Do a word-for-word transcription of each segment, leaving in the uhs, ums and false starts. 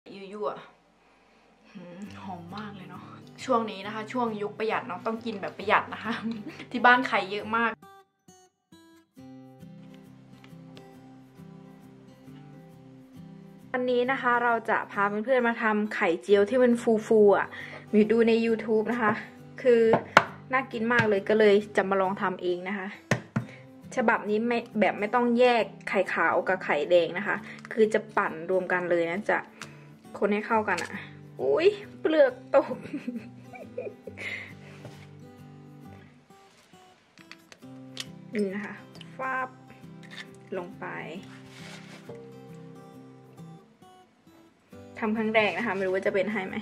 ยั่วๆหอมมากเลยเนาะช่วงนี้นะคะช่วงยุคประหยัดเนาะต้องกินแบบประหยัดนะคะที่บ้านไข่เยอะมากวันนี้นะคะเราจะพาเพื่อนๆมาทำไข่เจียวที่มันฟูๆอ่ะมีดูใน ยูทูบ นะคะคือน่ากินมากเลยก็เลยจะมาลองทำเองนะคะฉบับนี้ไม่แบบไม่ต้องแยกไข่ขาวกับไข่แดงนะคะคือจะปั่นรวมกันเลยนะจะคนให้เข้ากันอ่ะอุ้ยเปลือกตก นี่นะคะฟาบลงไปทำครั้งแรกนะคะไม่รู้ว่าจะเป็นให้ไหม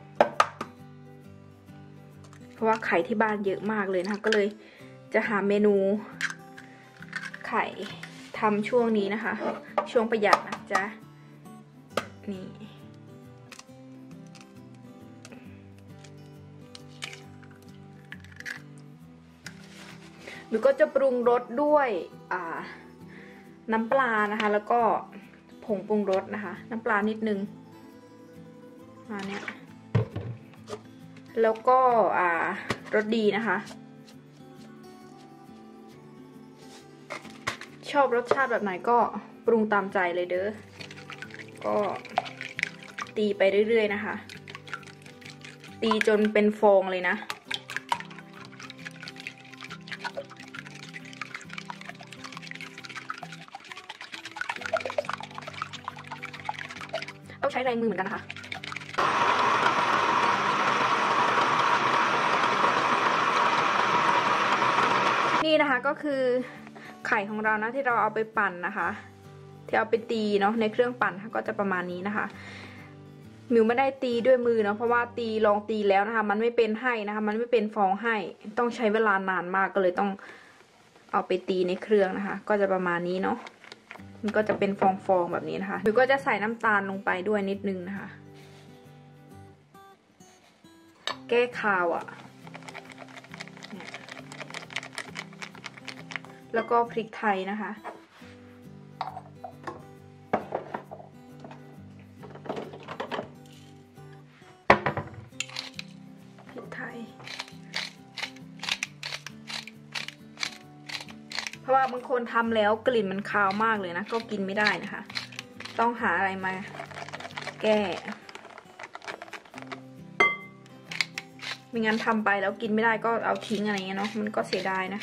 เพราะว่าไข่ที่บ้านเยอะมากเลยนะคะก็เลยจะหาเมนูไข่ทำช่วงนี้นะคะช่วงประหยัดนะจ๊ะนี่หรือก็จะปรุงรสด้วยอ่าน้ำปลานะคะแล้วก็ผงปรุงรสนะคะน้ำปลานิดนึงมาเนี้ยแล้วก็อ่ารสดีนะคะชอบรสชาติแบบไหนก็ปรุงตามใจเลยเด้อก็ตีไปเรื่อยๆนะคะตีจนเป็นฟองเลยนะต้องใช้แรงมือเหมือนกันนะคะนี่นะคะก็คือไข่ของเรานะที่เราเอาไปปั่นนะคะที่เอาไปตีเนาะในเครื่องปั่นก็จะประมาณนี้นะคะมิวไม่ได้ตีด้วยมือเนาะเพราะว่าตีลองตีแล้วนะคะมันไม่เป็นให้นะคะมันไม่เป็นฟองให้ต้องใช้เวลานานมากก็เลยต้องเอาไปตีในเครื่องนะคะก็จะประมาณนี้เนาะมันก็จะเป็นฟองๆแบบนี้นะคะมิวก็จะใส่น้ำตาลลงไปด้วยนิดนึงนะคะแก้คาวอ่ะแล้วก็พริกไทยนะคะพริกไทยเพราะว่าบางคนทำแล้วกลิ่นมันคาวมากเลยนะก็กินไม่ได้นะคะต้องหาอะไรมาแก้ไม่งั้นทำไปแล้วกินไม่ได้ก็เอาทิ้งอะไรเงี้ยเนาะมันก็เสียดายนะ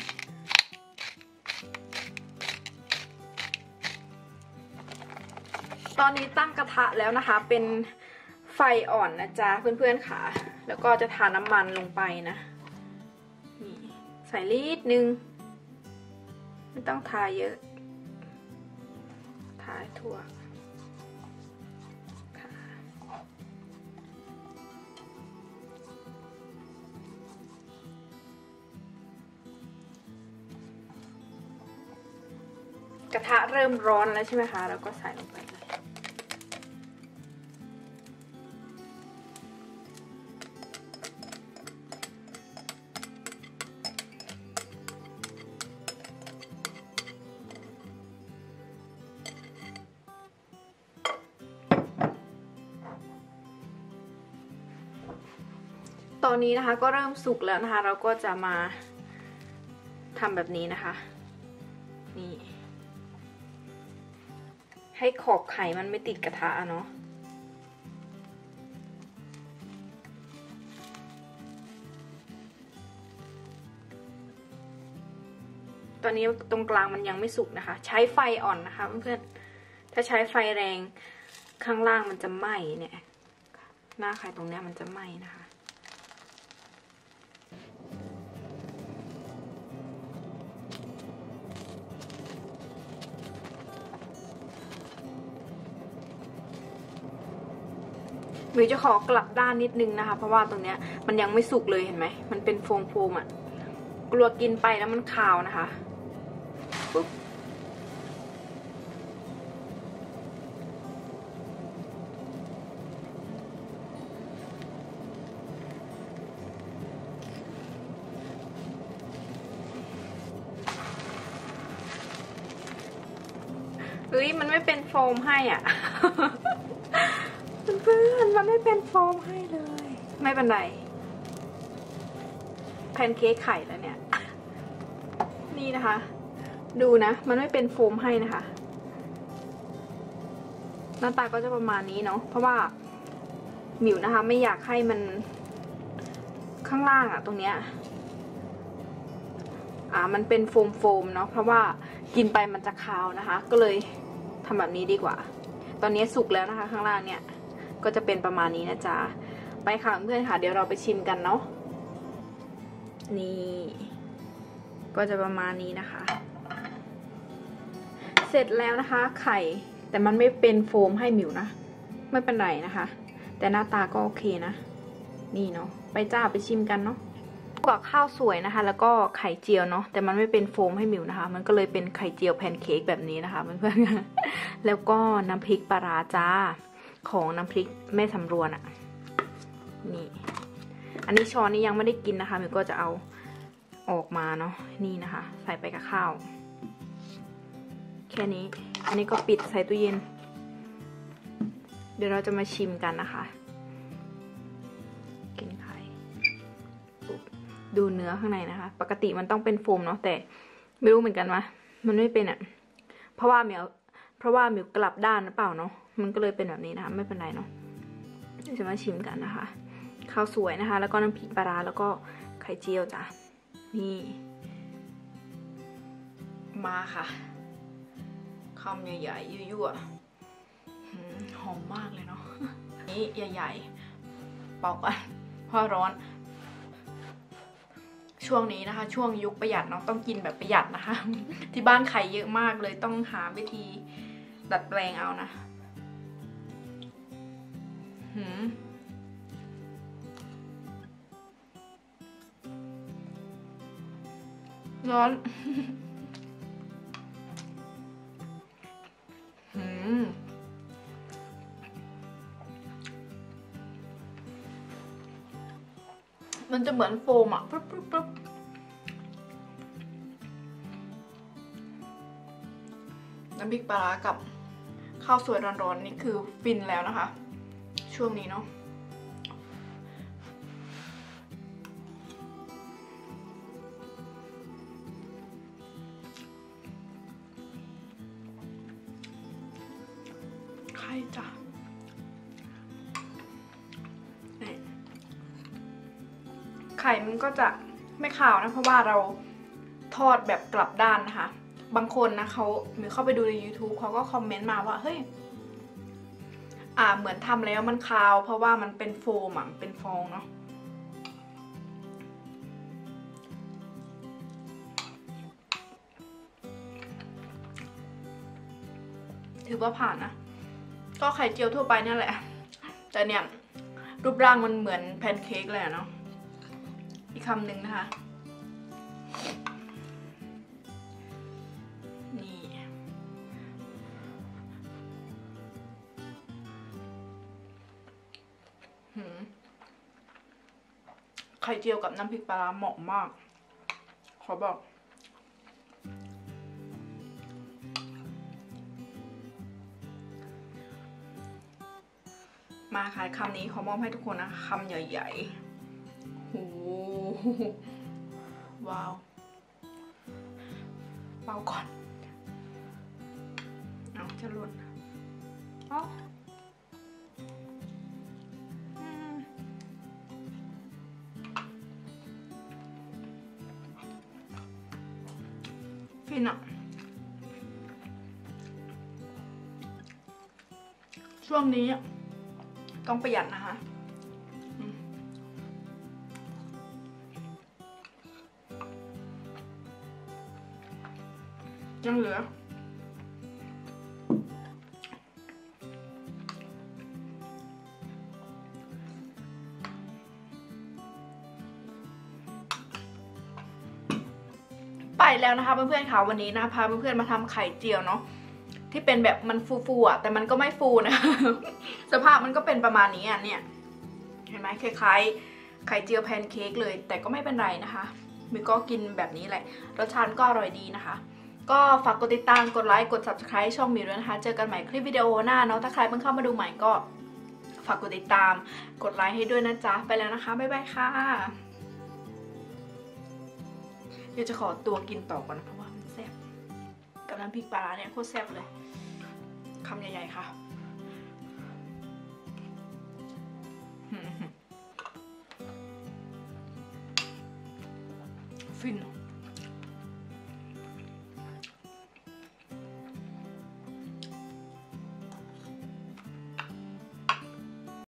ตอนนี้ตั้งกระทะแล้วนะคะเป็นไฟอ่อนนะจ๊ะเพื่อนๆค่ะแล้วก็จะทาน้ำมันลงไปนะนี่ใส่นิดนึงไม่ต้องทาเยอะทาทั่วกระทะเริ่มร้อนแล้วใช่ไหมคะแล้วก็ใส่ลงไปเลยตอนนี้นะคะก็เริ่มสุกแล้วนะคะเราก็จะมาทำแบบนี้นะคะนี่ให้ขอบไข่มันไม่ติดกระทะเนาะตอนนี้ตรงกลางมันยังไม่สุกนะคะใช้ไฟอ่อนนะคะเพื่อนๆถ้าใช้ไฟแรงข้างล่างมันจะไหม้เนี่ยหน้าไข่ตรงเนี้ยมันจะไหม้นะคะมิวจะขอกลับด้านนิดนึงนะคะเพราะว่าตรงเนี้ยมันยังไม่สุกเลยเห็นไหมมันเป็นโฟมๆอ่ะกลัวกินไปแล้วมันคาวนะคะปุ๊บเฮ้ยมันไม่เป็นโฟมให้อ่ะ เพื่อนมันไม่เป็นโฟมให้เลย ไม่เป็นไรแพนเค้กไข่แล้วเนี่ยนี่นะคะ ดูนะมันไม่เป็นโฟมให้นะคะหน้าตาก็จะประมาณนี้เนาะเพราะว่าหมิวนะคะไม่อยากให้มันข้างล่างอะตรงเนี้ยอ่ามันเป็นโฟมโฟมเนาะเพราะว่ากินไปมันจะคาวนะคะก็เลยทำแบบนี้ดีกว่าตอนนี้สุกแล้วนะคะข้างล่างเนี่ยก็จะเป็นประมาณนี้นะจ๊ะไปค่ะเพื่อนค่ะเดี๋ยวเราไปชิมกันเนาะนี่ก็จะประมาณนี้นะคะเสร็จแล้วนะคะไข่แต่มันไม่เป็นโฟมให้หมิวนะไม่เป็นไรนะคะแต่หน้าตาก็โอเคนะนี่เนาะไปจ้าไปชิมกันเนาะกับข้าวสวยนะคะแล้วก็ไข่เจียวเนาะแต่มันไม่เป็นโฟมให้หมิวนะคะมันก็เลยเป็นไข่เจียวแพนเค้กแบบนี้นะคะเพื่อนๆแล้วก็น้ำพริกปลาร้าจ้าของน้ำพริกแม่สำรวนอะนี่อันนี้ช้อนนี้ยังไม่ได้กินนะคะหมิวก็จะเอาออกมาเนาะนี่นะคะใส่ไปกับข้าวแค่นี้อันนี้ก็ปิดใส่ตู้เย็นเดี๋ยวเราจะมาชิมกันนะคะกินไข่ดูเนื้อข้างในนะคะปกติมันต้องเป็นโฟมเนาะแต่ไม่รู้เหมือนกันว่ามันไม่เป็นอ่ะเพราะว่าหมิวเพราะว่าหมิวกลับด้านหรือเปล่าเนาะมันก็เลยเป็นแบบนี้นะคะไม่เป็นไรเนาะเดี๋ยวจะมาชิมกันนะคะข้าวสวยนะคะแล้วก็น้ำพริกปลาร้าแล้วก็ไข่เจียวจ้ะนี่มาค่ะคำใหญ่ๆยั่วๆหอมมากเลยเนาะนี่ใหญ่ๆเป่าก่อนเพราะร้อนช่วงนี้นะคะช่วงยุคประหยัดเนาะต้องกินแบบประหยัดนะคะที่บ้านไข่เยอะมากเลยต้องหาวิธีดัดแปลงเอานะหืมร้อนหืมมันจะเหมือนโฟมอ่ะปึ๊บปึ๊บปึ๊บน้ำพริกปลาร้ากับข้าวสวยร้อนๆนี่คือฟินแล้วนะคะช่วงนี้เนาะไข่จ้ะไข่มันก็จะไม่ขาวนะเพราะว่าเราทอดแบบกลับด้านนะคะบางคนนะเขาหรือเข้าไปดูใน ยูทูบ เขาก็คอมเมนต์มาว่าเฮ้ยอ่าเหมือนทำแล้วมันคาวเพราะว่ามันเป็นโฟมอ่ะเป็นฟองเนาะถือว่าผ่านนะก็ไข่เจียวทั่วไปนี่แหละแต่เนี่ยรูปร่างมันเหมือนแพนเค้กเลยเนาะอีกคำหนึ่งนะคะนี่ไข่เจียวกับน้ำพริกปลาร้าเหมาะมากขอบอกมาค่ะคำนี้ขอมอบให้ทุกคนนะคำใหญ่ๆโอ้ว้าวเบาก่อนเอาจะหล่นเอาฟินอะช่วงนี้ต้องประหยัดนะคะยังเหลือไปแล้วนะคะเพื่อนๆค่ะวันนี้นะพาเพื่อนๆมาทำไข่เจียวเนาะที่เป็นแบบมันฟูๆอ่ะแต่มันก็ไม่ฟูนะ สภาพมันก็เป็นประมาณนี้อ่ะเนี่ยเห็นไหมคล้ายๆไข่เจียวแพนเค้กเลยแต่ก็ไม่เป็นไรนะคะมิวก็กินแบบนี้แหละรสชาติก็อร่อยดีนะคะก็ฝากกดติดตามกดไลค์กด ซับสไครบ์ ช่องมิวด้วยนะคะเจอกันใหม่คลิปวิดีโอหน้าเนาะถ้าใครเพิ่งเข้ามาดูใหม่ก็ฝากกดติดตามกดไลค์ให้ด้วยนะจ๊ะไปแล้วนะคะบ๊ายบายค่ะเดี๋ยวจะขอตัวกินต่อก่อนเพราะว่ามันแซ่บกับน้ำพริกปลาร้าเนี่ยโคตรแซ่บเลยคำใหญ่ๆค่ะฟิน